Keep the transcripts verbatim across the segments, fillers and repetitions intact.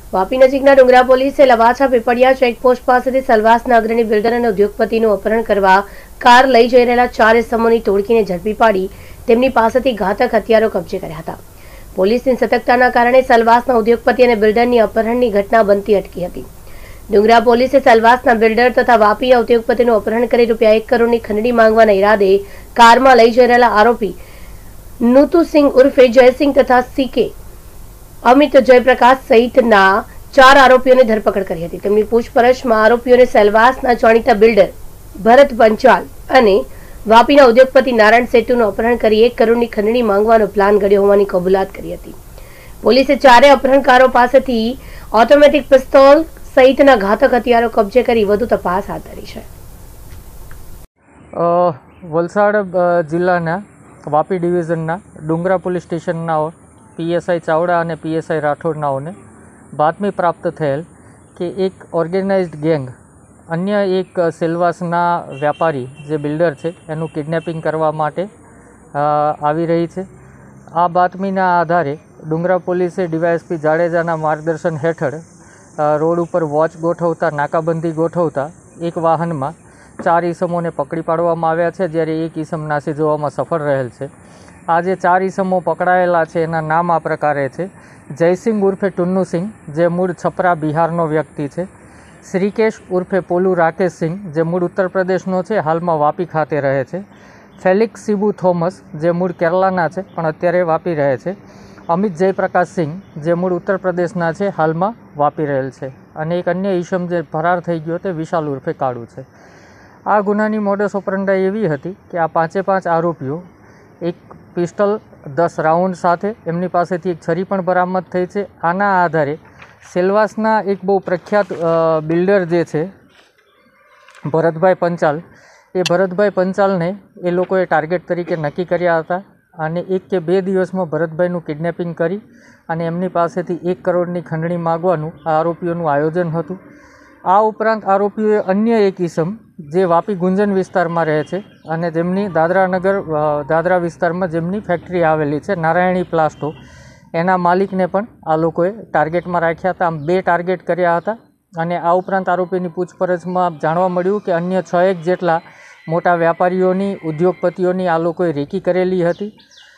વાપી નજીકના ડુંગરા પોલીસે લવાછા પીપળિયા ચેકપોસ્ટ પાસેથી સલવાસના અગ્રણી બિલ્ડર અને ઉદ્યોગપતિનું અપહરણ કરવા કાર લઈ જઈ રહેલા ચાર ઇસમોની ટોળકીને ઝડપી પાડી તેમની પાસેથી ઘાતક હથિયારો કબજે કર્યા હતા। પોલીસની સતર્કતાના કારણે સલવાસના ઉદ્યોગપતિ અને બિલ્ડરની અપહરણની ઘટના બનતી અટકી હતી। ડુંગરા પોલીસે સલવાસના બિલ્ડર તથા વાપીના ઉદ્યોગપતિનું અપહરણ કરી રૂપિયા એક કરોડની ખંડણી માંગવાના ઈરાદે કારમાં લઈ જઈ રહેલા આરોપી નુતુસિંહ ઉર્ફે જયસિંહ તથા સીકે અમિત જયપ્રકાશ સહિતના ચાર આરોપીઓની ધરપકડ કરી હતી। તેમની પૂછપરછમાં આરોપીઓને સેલવાસના જાણીતા બિલ્ડર ભરત પંચાલ અને વાપીના ઉદ્યોગપતિ નારાયણ સેતુનું અપહરણ કરી એક કરોડની ખંડણી માંગવાનો પ્લાન ઘડ્યો હોવાની કબૂલાત કરી હતી। પોલીસે ચારે અપહરણકારો પાસેથી ઓટોમેટિક પિસ્તોલ સહિતના ઘાતક હથિયારો કબજે કરી વધુ તપાસ હાથ ધરી છે। વલસાડ જિલ્લાના વાપી ડિવિઝનના ડુંગરા પોલીસ સ્ટેશનના પીએસઆઈ ચાવડા અને પીએસઆઈ રાઠોડનાઓને બાતમી પ્રાપ્ત થયેલ કે એક ઓર્ગેનાઇઝડ ગેંગ અન્ય એક સેલવાસના વ્યાપારી જે બિલ્ડર છે એનું કિડનેપિંગ કરવા માટે આવી રહી છે। આ બાતમીના આધારે ડુંગરા પોલીસે ડીવાયએસપી જાડેજાના માર્ગદર્શન હેઠળ રોડ ઉપર વોચ ગોઠવતા નાકાબંધી ગોઠવતા એક વાહનમાં ચાર ઈસમોને પકડી પાડવામાં આવ્યા છે, જ્યારે એક ઈસમ નાસી જવામાં સફળ રહેલ છે। આ જે ચાર ઈસમો પકડાયેલા છે એના નામ આ પ્રકારે છે: જયસિંહ ઉર્ફે ટુન્નુસિંહ, જે મૂળ છપરા બિહારનો વ્યક્તિ છે; શ્રીકેશ ઉર્ફે પોલુ રાકેશસિંહ, જે મૂળ ઉત્તર પ્રદેશનો છે, હાલમાં વાપી ખાતે રહે છે; ફેલિક્સ શિબુ થોમસ, જે મૂળ કેરલાના છે પણ અત્યારે વાપી રહે છે; અમિત જયપ્રકાશ સિંહ, જે મૂળ ઉત્તર પ્રદેશના છે, હાલમાં વાપી રહેલ છે; અને એક અન્ય ઈસમ જે ફરાર થઈ ગયો તે વિશાલ ઉર્ફે કાળુ છે। આ ગુનાની મોડસ ઓપરંડાઈ એવી હતી કે આ પાંચે પાંચ આરોપીઓ એક પિસ્ટલ દસ રાઉન્ડ સાથે એમની પાસેથી એક છરી પણ બરામદ થઈ છે। આના આધારે સેલવાસના એક બહુ પ્રખ્યાત બિલ્ડર જે છે ભરતભાઈ પંચાલ, એ ભરતભાઈ પંચાલને એ લોકોએ ટાર્ગેટ તરીકે નક્કી કર્યા હતા અને એક કે બે દિવસમાં ભરતભાઈનું કિડનેપિંગ કરી અને એમની પાસેથી એક કરોડની ખંડણી માગવાનું આ આરોપીઓનું આયોજન હતું। આ ઉપરાંત આરોપીઓએ અન્ય એક ઈસમ જે વાપી ગુંજન વિસ્તારમાં રહે છે અને જેમની દાદરાનગર દાદરા વિસ્તારમાં જેમની ફેક્ટરી આવેલી છે, નારાયણી પ્લાસ્ટો, એના માલિકને પણ આ લોકોએ ટાર્ગેટમાં રાખ્યા હતા। આમ બે ટાર્ગેટ કર્યા હતા અને આ ઉપરાંત આરોપીની પૂછપરછમાં જાણવા મળ્યું કે અન્ય છ એક જેટલા મોટા વ્યાપારીઓની, ઉદ્યોગપતિઓની આ લોકોએ રેકી કરેલી હતી।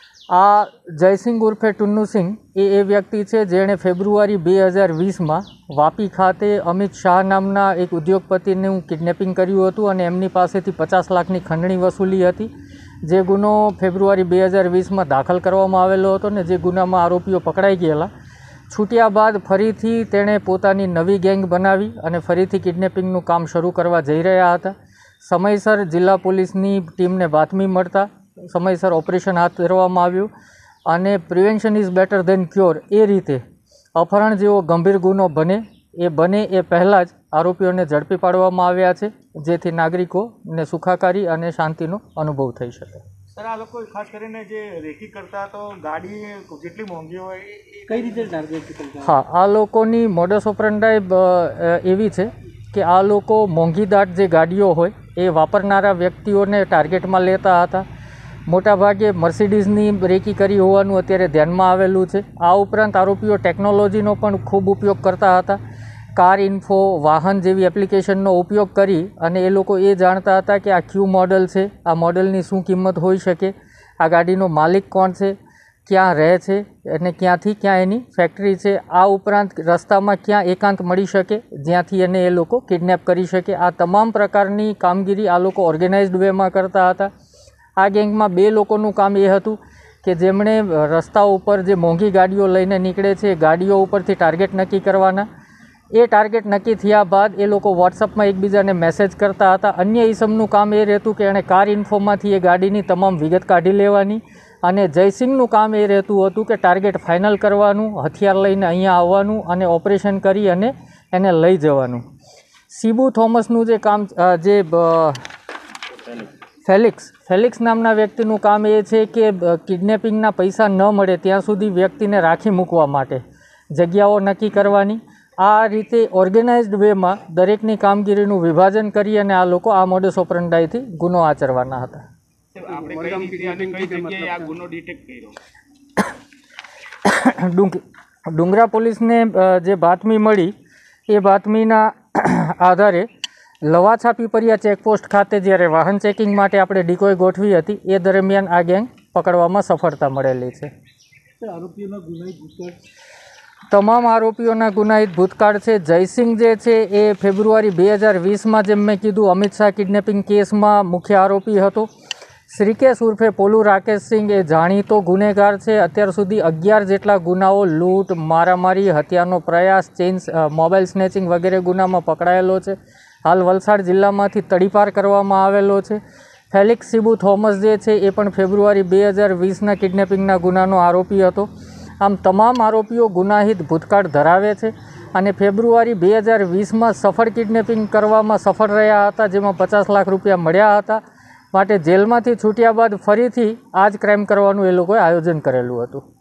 આ જયસિંહ ઉર્ફે ટુન્નુસિંહ એ એ વ્યક્તિ છે જેણે ફેબ્રુઆરી બે હજાર વીસમાં વાપી ખાતે અમિત શાહ નામના એક ઉદ્યોગપતિનું કિડનેપિંગ કર્યું હતું અને એમની પાસેથી પચાસ લાખની ખંડણી વસૂલી હતી, જે ગુનો ફેબ્રુઆરી બે હજાર વીસમાં દાખલ કરવામાં આવેલો હતો ને જે ગુનામાં આરોપીઓ પકડાઈ ગયેલા। છૂટ્યા બાદ ફરીથી તેણે પોતાની નવી ગેંગ બનાવી અને ફરીથી કિડનેપિંગનું કામ શરૂ કરવા જઈ રહ્યા હતા। સમયસર જિલ્લા પોલીસની ટીમને બાતમી મળતા સમયસર ઓપરેશન હાથ ધરવામાં આવ્યું અને prevention is better than cure એ રીતે અપહરણ જેવો ગંભીર ગુનો બને એ બને એ પહેલાં જ આરોપીઓને ઝડપી પાડવામાં આવ્યા છે, જેથી નાગરિકોને સુખાકારી અને શાંતિનો અનુભવ થઈ શકે। સર, આ લોકો ખાસ કરીને જે રેકી કરતા તો ગાડી જેટલી મોંઘી હોય એ કઈ રીતે ટાર્ગેટ કરતા? હા, આ લોકોની મોડસ ઓપરંડાઈ એવી છે કે આ લોકો મોંઘીદાટ જે ગાડીઓ હોય એ વાપરનારા વ્યક્તિઓને ટાર્ગેટમાં લેતા હતા। મોટાભાગે મર્સિડીઝની રેકી કરી હોવાનું અત્યારે ધ્યાનમાં આવેલું છે। આ ઉપરાંત આરોપીઓ ટેકનોલોજીનો પણ ખૂબ ઉપયોગ કરતા હતા। કાર ઇન્ફો, વાહન જેવી એપ્લિકેશનનો ઉપયોગ કરી અને એ લોકો એ જાણતા હતા કે આ ક્યુ મોડલ છે, આ મોડલની શું કિંમત હોઈ શકે, આ ગાડીનો માલિક કોણ છે, ક્યાં રહે છે અને ક્યાંથી ક્યાં એની ફેક્ટરી છે। આ ઉપરાંત રસ્તામાં ક્યાં એકાંત મળી શકે જ્યાંથી એને એ લોકો કિડનેપ કરી શકે, આ તમામ પ્રકારની કામગીરી આ લોકો ઓર્ગેનાઇઝડ વેમાં કરતા હતા। આ ગેંગમાં બે લોકોનું કામ એ હતું કે જેમણે રસ્તા ઉપર જે મોંઘી ગાડીઓ લઈને નીકળે છે એ ગાડીઓ ઉપરથી ટાર્ગેટ નક્કી કરવાના। એ ટાર્ગેટ નક્કી થયા બાદ એ લોકો વોટ્સઅપમાં એકબીજાને મેસેજ કરતા હતા। અન્ય ઈસમનું કામ એ રહેતું કે એણે કાર ઇન્ફોમાંથી એ ગાડીની તમામ વિગત કાઢી લેવાની અને જયસિંહનું કામ એ રહેતું હતું કે ટાર્ગેટ ફાઇનલ કરવાનું, હથિયાર લઈને અહીંયા આવવાનું અને ઓપરેશન કરી અને એને લઈ જવાનું। શિબુ થોમસનું જે કામ જે ફેલિક્સ ફેલિક્સ નામના વ્યક્તિનું કામ એ છે કે કિડનેપિંગના પૈસા ન મળે ત્યાં સુધી વ્યક્તિને રાખી મૂકવા માટે જગ્યાઓ નક્કી કરવાની। આ રીતે ઓર્ગેનાઇઝડ વેમાં દરેકની કામગીરીનું વિભાજન કરી અને આ લોકો આ મોડસ ઓપરંડાઈથી ગુનો આચરવાના હતા। ડુંગરા પોલીસને અ, જે બાતમી મળી એ બાતમીના આધારે લવાછા પીપરિયા ચેકપોસ્ટ ખાતે જ્યારે વાહન ચેકિંગ માટે આપણે ડિકોય ગોઠવી હતી એ દરમિયાન આ ગેંગ પકડવામાં સફળતા મળેલી છે. આરોપીઓના ગુનાહિત ભૂતકાળ તમામ આરોપીઓના ગુનાહિત ભૂતકાળ છે. જયસિંહ જે છે એ ફેબ્રુઆરી બે હજાર વીસમાં જેમ મેં કીધું અમિત શાહ કિડનેપિંગ કેસમાં મુખ્ય આરોપી હતો. શ્રીકેશ ઉર્ફે પોલુ રાકેશસિંહ એ જાણીતો ગુનેગાર છે. અત્યાર સુધી અગિયાર જેટલા ગુનાઓ લૂંટ, મારામારી, હત્યાનો પ્રયાસ, ચેઇન મોબાઈલ સ્નેચિંગ વગેરે ગુનામાં પકડાયેલો છે. હાલ વલસાડ જિલ્લામાંથી તડીપાર કરવામાં આવેલો છે. ફેલિક્સ શિબુ થોમસ જે છે એ પણ ફેબ્રુઆરી બે હજાર વીસના કિડનેપિંગના ગુનાનો આરોપી હતો. આમ તમામ આરોપીઓ ગુનાહિત ભૂતકાળ ધરાવે છે અને ફેબ્રુઆરી બે હજાર વીસમાં સફળ કિડનેપિંગ કરવામાં સફળ રહ્યા હતા, જેમાં પચાસ લાખ રૂપિયા મળ્યા હતા. માટે જેલમાંથી છૂટ્યા બાદ ફરીથી આ જ ક્રાઇમ કરવાનું એ લોકોએ આયોજન કરેલું હતું.